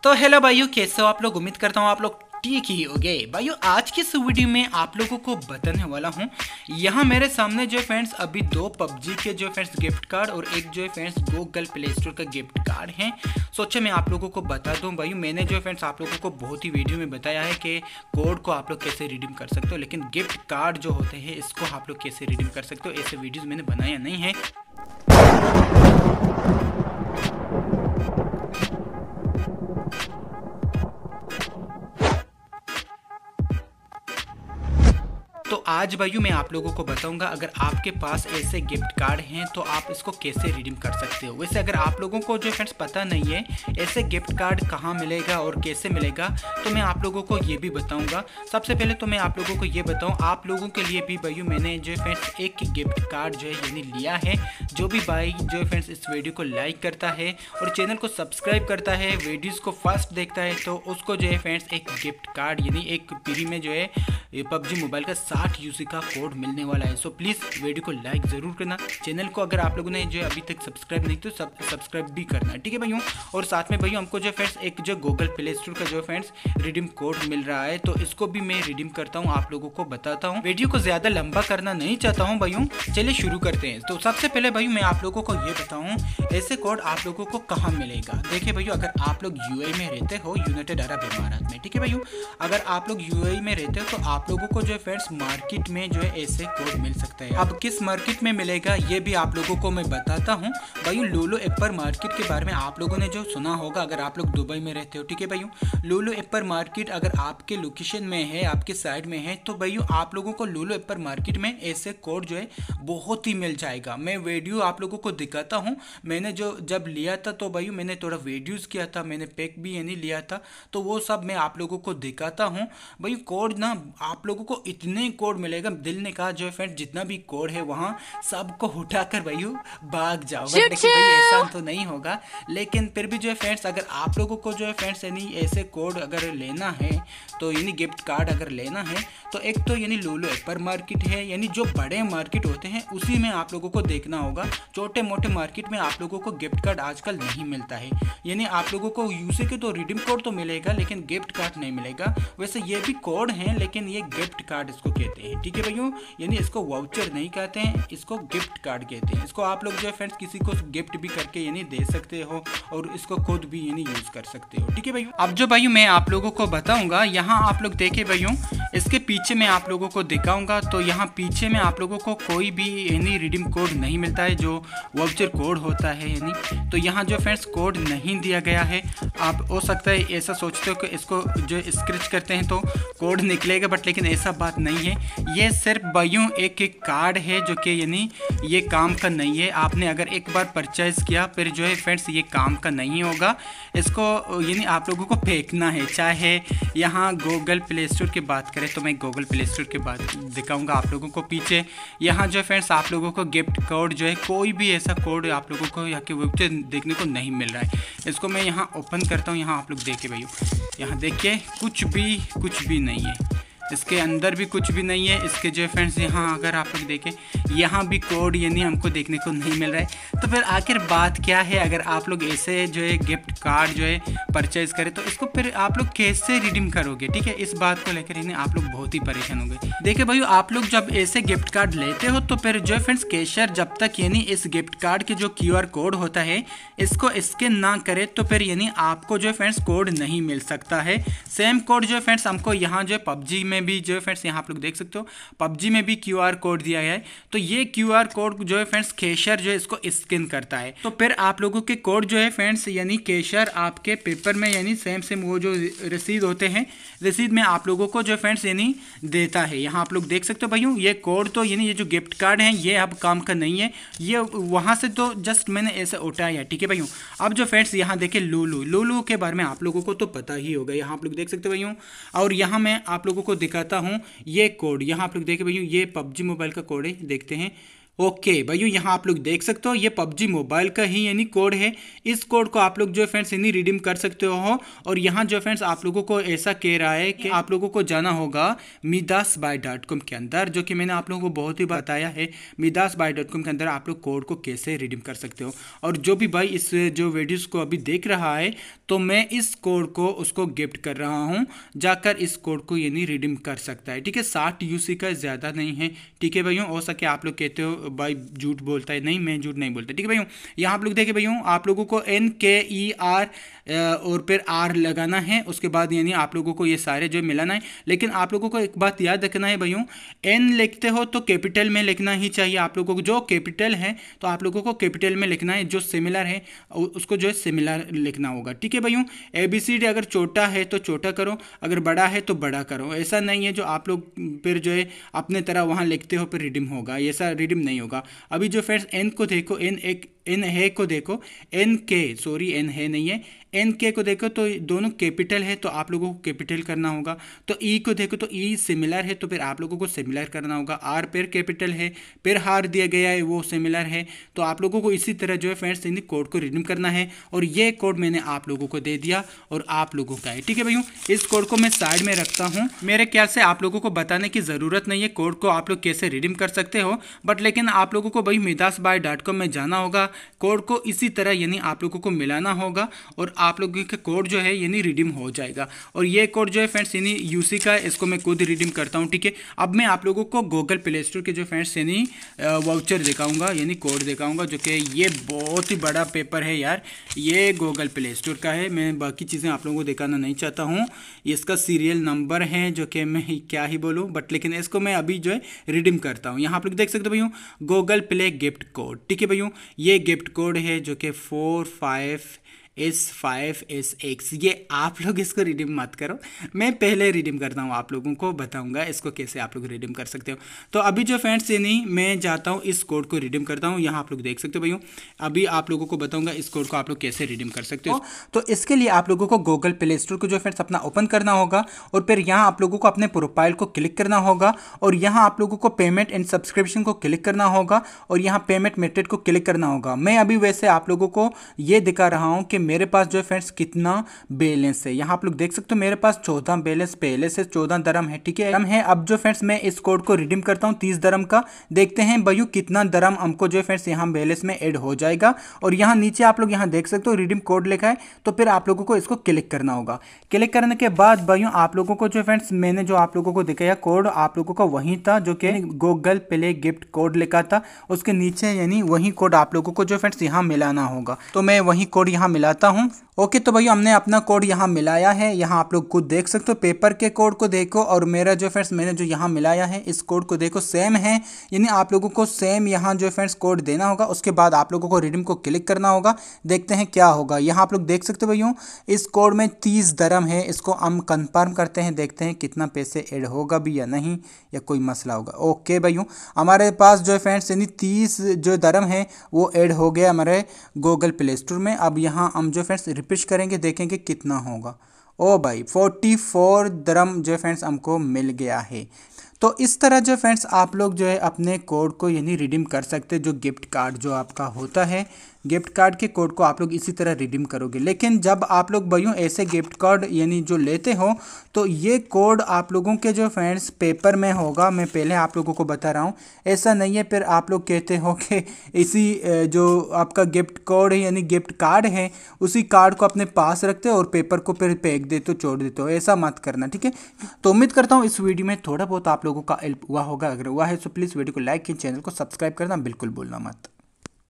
तो हेलो भाइयों, कैसे हो आप लोग। उम्मीद करता हूँ आप लोग ठीक ही हो गए। भाइयों आज की इस वीडियो में आप लोगों को बताने वाला हूँ। यहाँ मेरे सामने जो फ्रेंड्स अभी दो पबजी के जो फ्रेंड्स गिफ्ट कार्ड और एक जो फ्रेंड्स गूगल प्ले स्टोर का गिफ्ट कार्ड है। सोचा मैं आप लोगों को बता दूँ। भाइयों मैंने जो फ्रेंड्स आप लोगों को बहुत ही वीडियो में बताया है कि कोड को आप लोग कैसे रिडीम कर सकते हो, लेकिन गिफ्ट कार्ड जो होते हैं इसको आप लोग कैसे रिडीम कर सकते हो, ऐसे वीडियोज़ मैंने बनाया नहीं है। तो आज भाइयों मैं आप लोगों को बताऊंगा, अगर आपके पास ऐसे गिफ्ट कार्ड हैं तो आप इसको कैसे रिडीम कर सकते हो। वैसे अगर आप लोगों को जो फ्रेंड्स पता नहीं है ऐसे गिफ्ट कार्ड कहाँ मिलेगा और कैसे मिलेगा, तो मैं आप लोगों को ये भी बताऊंगा। सबसे पहले तो मैं आप लोगों को ये बताऊं, आप लोगों के लिए भी भाइयों मैंने जो फ्रेंड्स एक गिफ्ट कार्ड जो है यानी लिया है। जो भी भाई जो फ्रेंड्स इस वीडियो को लाइक करता है और चैनल को सब्सक्राइब करता है, वीडियोज़ को फर्स्ट देखता है, तो उसको जो है फ्रेंड्स एक गिफ्ट कार्ड यानी एक फ्री में जो है पबजी मोबाइल का 60 यूसी का कोड मिलने वाला है। सो प्लीज़ वीडियो को लाइक ज़रूर करना। चैनल को अगर आप लोगों ने जो अभी तक सब्सक्राइब नहीं तो सब्सक्राइब भी करना है, ठीक है भाइयों। और साथ में भाइयों हमको जो फ्रेंड्स एक जो गूगल प्ले स्टोर का जो फ्रेंड्स रिडीम कोड मिल रहा है, तो इसको भी मैं रिडीम करता हूँ, आप लोगों को बताता हूँ। वीडियो को ज़्यादा लंबा करना नहीं चाहता हूँ भाइयों, चलिए शुरू करते हैं। तो सबसे पहले भाइयों मैं आप लोगों को ये बताऊँ ऐसे कोड आप लोगों को कहाँ मिलेगा। देखिए भाइयों, अगर आप लोग यूएई में रहते हो, यूनाइटेड अरब इमारात में, ठीक है भाइयों, अगर आप लोग यूएई में रहते हो तो आप लोगों को जो फ्रेंड्स मार्केट में जो है ऐसे कोड मिल सकता है। अब किस मार्केट में मिलेगा ये भी आप लोगों को मैं बताता हूँ। भाइयों लूलू एपर मार्केट के बारे में आप लोगों ने जो सुना होगा, अगर आप लोग दुबई में रहते हो, ठीक है भाइयों। लूलू एपर मार्केट अगर आपके लोकेशन में है, आपके साइड में है, तो भाइयों आप लोगों को लूलू एपर मार्केट में ऐसे कोड जो है बहुत ही मिल जाएगा। मैं वीडियो आप लोगों को दिखाता हूँ। मैंने जो जब लिया था तो भाइयों मैंने थोड़ा वीडियोज़ किया था, मैंने पैक भी यानी लिया था, तो वो सब मैं आप लोगों को दिखाता हूँ। भाई कोड ना आप लोगों को इतने कोड मिलेगा, दिल ने कहा जो फ्रेंड जितना भी कोड है वहाँ सबको उठाकर भाइयों भाग जाओ। बट देखिए भाई ऐसा तो नहीं होगा, लेकिन फिर भी जो है फ्रेंड्स अगर आप लोगों को जो है फ्रेंड्स यानी ऐसे कोड अगर लेना है, तो यानी गिफ्ट कार्ड अगर लेना है, तो एक तो यानी लूलू एपर मार्केट है, यानी जो बड़े मार्केट होते हैं उसी में आप लोगों को देखना होगा। छोटे मोटे मार्केट में आप लोगों को गिफ्ट कार्ड आजकल नहीं मिलता है, यानी आप लोगों को यूसी के तो रिडीम कोड तो मिलेगा लेकिन गिफ्ट कार्ड नहीं मिलेगा। वैसे ये भी कोड हैं लेकिन ये गिफ्ट कार्ड इसको कहते हैं, ठीक है भाइयों। यानी इसको वाउचर नहीं कहते हैं, इसको गिफ्ट कार्ड कहते हैं। इसको आप लोग जो है फ्रेंड्स किसी को गिफ्ट भी करके यानी दे सकते हो और इसको खुद भी यानी यूज कर सकते हो, ठीक है भाइयों। अब जो भाइयों मैं आप लोगों को बताऊंगा, यहाँ आप लोग देखे भाइयों, इसके पीछे मैं आप लोगों को दिखाऊंगा। तो यहाँ पीछे में आप लोगों को कोई भी यानी रिडीम कोड नहीं मिलता है, जो वाउचर कोड होता है यानी। तो यहाँ जो फ्रेंड्स कोड नहीं दिया गया है। आप हो सकता है ऐसा सोचते हो कि इसको जो स्क्रैच करते हैं तो कोड निकलेगा, बट लेकिन ऐसा बात नहीं है। ये सिर्फ भाइयों एक कार्ड है जो कि यानी ये काम का नहीं है। आपने अगर एक बार परचेज किया फिर जो है फ्रेंड्स ये काम का नहीं होगा। इसको यानी आप लोगों को फेंकना है। चाहे यहाँ गूगल प्ले स्टोर की बात करें तो मैं गूगल प्ले स्टोर की बात दिखाऊंगा आप लोगों को। पीछे यहाँ जो फ्रेंड्स आप लोगों को गिफ्ट कोड जो है, कोई भी ऐसा कोड आप लोगों को यहाँ के वेबसाइट देखने को नहीं मिल रहा है। इसको मैं यहाँ ओपन करता हूँ। यहाँ आप लोग देखिए भाइयों, यहाँ देखिए कुछ भी नहीं है, इसके अंदर भी कुछ भी नहीं है। इसके जो फ्रेंड्स यहाँ अगर आप लोग देखें, यहाँ भी कोड यानी हमको देखने को नहीं मिल रहा है। तो फिर आखिर बात क्या है, अगर आप लोग ऐसे जो है गिफ्ट कार्ड जो है परचेज करें तो इसको फिर आप लोग कैसे रिडीम करोगे, ठीक है। इस बात को लेकर यानी आप लोग बहुत ही परेशान होंगे। देखिए भाई आप लोग जब ऐसे गिफ्ट कार्ड लेते हो तो फिर जो फ्रेंड्स कैशियर जब तक यानी इस गिफ्ट कार्ड के जो QR कोड होता है इसको स्कैन ना करे तो फिर यानी आपको जो फ्रेंड्स कोड नहीं मिल सकता है। सेम कोड जो फ्रेंड्स हमको यहाँ जो पबजी में भी जो फ्रेंड्स यहाँ आप लोग देख सकते हो, पबजी में भी QR कोड दिया है। तो ये QR कोड जो है फ्रेंड्स कैशियर जो है इसको स्कैन करता है। तो फिर आप लोगों के कोड जो है फ्रेंड्स यानी कैशियर आपके पेपर में यानी सेम वो जो रसीद होते हैं, रसीद में आप लोगों को जो फ्रेंड्स यानी देता है। यहाँ आप लोग देख सकते हो भाइयों, ये कोड तो यानी ये जो गिफ्ट कार्ड है ये अब काम का नहीं है, ये वहाँ से तो जस्ट मैंने ऐसे उठाया, ठीक है भाइयों। अब जो फ्रेंड्स यहाँ देखे लूलू के बारे में आप लोगों को तो पता ही होगा। यहाँ आप लोग देख सकते हो भाइयों, और यहाँ मैं आप लोगों को दिखाता हूँ ये कोड। यहाँ आप लोग देखे भाइयों, ये पबजी मोबाइल का कोड है, देखते हैं ओके भाइयों, यहाँ आप लोग देख सकते हो ये पबजी मोबाइल का ही यानी कोड है। इस कोड को आप लोग जो फ्रेंड्स यानी रिडीम कर सकते हो। और यहाँ जो फ्रेंड्स आप लोगों को ऐसा कह रहा है कि आप लोगों को जाना होगा midasbuy.com के अंदर, जो कि मैंने आप लोगों को बहुत ही बताया है। midasbuy.com के अंदर आप लोग कोड को कैसे रिडीम कर सकते हो। और जो भी भाई इस जो वीडियोस को अभी देख रहा है, तो मैं इस कोड को उसको गिफ्ट कर रहा हूँ, जाकर इस कोड को यानी रिडीम कर सकता है। ठीक है, 60 यूसी का ज़्यादा नहीं है। ठीक है भाइयों, हो सके आप लोग कहते हो भाई झूठ बोलता है, नहीं मैं झूठ नहीं बोलता। ठीक है भाइयों, यहाँ आप लोग देखें भाइयों, आप लोगों को NKER और फिर R लगाना है। उसके बाद यानी आप लोगों को ये सारे जो मिलाना है। लेकिन आप लोगों को एक बात याद रखना है भाइयों, N लिखते हो तो कैपिटल में लिखना ही चाहिए। आप लोगों को जो कैपिटल है तो आप लोगों को कैपिटल में लिखना है, जो सिमिलर है उसको जो है सिमिलर लिखना होगा। ठीक है भाइयों, ABCD अगर छोटा है तो छोटा करो, अगर बड़ा है तो बड़ा करो। ऐसा नहीं है जो आप लोग फिर जो है अपने तरह वहाँ लिखते हो फिर रिडीम होगा, ऐसा रिडीम नहीं होगा। अभी जो फ्रेंड्स N को देखो, N है को देखो, N है नहीं है, NK को देखो तो दोनों कैपिटल है तो आप लोगों को कैपिटल करना होगा। तो E को देखो तो E सिमिलर है तो फिर आप लोगों को सिमिलर करना होगा। R फिर कैपिटल है, फिर हार दिया गया है वो सिमिलर है। तो आप लोगों को इसी तरह जो है फ्रेंड्स इन कोड को रिडीम करना है। और ये कोड मैंने आप लोगों को दे दिया और आप लोगों का है। ठीक है भैया, इस कोड को मैं साइड में रखता हूँ। मेरे ख्याल से आप लोगों को बताने की ज़रूरत नहीं है कोड को आप लोग कैसे रिडीम कर सकते हो, बट लेकिन आप लोगों को भाई midasbuy.com में जाना होगा, कोड को इसी तरह यानी आप लोगों को मिलाना होगा और आप लोगों का कोड जो है यानी रिडीम हो जाएगा। और ये कोड जो है फ्रेंड्स यानी यूसी का है, इसको मैं खुद रिडीम करता हूँ। ठीक है, अब मैं आप लोगों को गूगल प्ले स्टोर के जो फ्रेंड्स यानी वाउचर दिखाऊंगा, यानी कोड दिखाऊंगा, जो कि ये बहुत ही बड़ा पेपर है यार। ये गूगल प्ले स्टोर का है, मैं बाकी चीज़ें आप लोगों को दिखाना नहीं चाहता हूँ। इसका सीरियल नंबर है जो कि मैं क्या ही बोलूँ, बट लेकिन इसको मैं अभी जो है रिडीम करता हूँ। यहाँ आप लोग देख सकते हो भैया, गूगल प्ले गिफ्ट कोड। ठीक है भैया, ये गिफ्ट कोड है जो कि 45S5SX। ये आप लोग इसको रिडीम मत करो, मैं पहले रिडीम करता हूँ, आप लोगों को बताऊंगा इसको कैसे आप लोग रिडीम कर सकते हो। तो अभी जो फ्रेंड्स यानी मैं जाता हूँ इस कोड को रिडीम करता हूँ। यहाँ आप लोग देख सकते हो भैया, अभी आप लोगों को बताऊंगा इस कोड को आप लोग कैसे रिडीम कर सकते हो। तो इसके लिए आप लोगों को गूगल प्ले स्टोर को जो फ्रेंड्स अपना ओपन करना होगा और फिर यहाँ आप लोगों को अपने प्रोफाइल को क्लिक करना होगा और यहाँ आप लोगों को पेमेंट एंड सब्सक्रिप्शन को क्लिक करना होगा और यहाँ पेमेंट मेथड को क्लिक करना होगा। मैं अभी वैसे आप लोगों को ये दिखा रहा हूँ कि मेरे पास जो फ्रेंड्स कितना बैलेंस है। यहाँ आप लोग देख सकते हो मेरे पास 14 बैलेंस पहले से 14 दरम है। ठीक है, दरम है। अब जो फ्रेंड्स मैं इस कोड को रिडीम करता हूँ 30 दरम का, देखते हैं भाई कितना दरम हमको जो फ्रेंड्स यहाँ बैलेंस में ऐड हो जाएगा। और यहाँ नीचे आप लोग यहाँ देख सकते हो रिडीम कोड लिखा है, तो फिर आप लोगों को इसको क्लिक करना होगा। क्लिक करने के बाद भाइयों आप लोगों को जो फ्रेंड्स मैंने जो आप लोगों को दिखाया कोड आप लोगों का वही था जो कि गूगल प्ले गिफ्ट कोड लिखा था, उसके नीचे यानी वही कोड आप लोगों को जो फ्रेंड्स यहाँ मिलाना होगा। तो मैं वही कोड यहाँ मिलाता हूँ। ओके, तो भाई हमने अपना कोड यहाँ मिलाया है। यहाँ आप लोग खुद देख सकते हो, पेपर के कोड को देखो और मेरा जो फ्रेंड्स मैंने जो यहाँ मिलाया है इस कोड को देखो, सेम है। यानी आप लोगों को सेम यहाँ जो फ्रेंड्स कोड देना होगा। उसके बाद आप लोगों को रिडीम को क्लिक करना होगा, देखते हैं क्या होगा। यहाँ आप लोग देख सकते हो भैया इस कोड में 30 दरम है, इसको हम कंफर्म करते हैं, देखते हैं कितना पैसे ऐड होगा भी या नहीं, या कोई मसला होगा। ओके भैया, हमारे पास जो फ्रेंड्स यानी 30 जो दरम है वो ऐड हो गया हमारे गूगल प्ले स्टोर में। अब यहाँ हम जो फ्रेंड्स रिपिश करेंगे, देखेंगे कितना होगा। ओ भाई 44 दरम जो फ्रेंड्स हमको मिल गया है। तो इस तरह जो फ्रेंड्स आप लोग जो है अपने कोड को यानी रिडीम कर सकते हैं। जो गिफ्ट कार्ड जो आपका होता है, गिफ्ट कार्ड के कोड को आप लोग इसी तरह रिडीम करोगे। लेकिन जब आप लोग भाइयों ऐसे गिफ्ट कार्ड यानी जो लेते हो तो ये कोड आप लोगों के जो फ्रेंड्स पेपर में होगा, मैं पहले आप लोगों को बता रहा हूँ। ऐसा नहीं है फिर आप लोग कहते हो कि इसी जो आपका गिफ्ट कोड है यानी गिफ्ट कार्ड है उसी कार्ड को अपने पास रखते हो और पेपर को फिर फेंक देते हो, छोड़ देते हो। ऐसा मत करना, ठीक है। तो उम्मीद करता हूँ इस वीडियो में थोड़ा बहुत आप लोगों का हेल्प हुआ होगा। अगर हुआ है तो प्लीज़ वीडियो को लाइक कीजिए, चैनल को सब्सक्राइब करना बिल्कुल भूलना मत।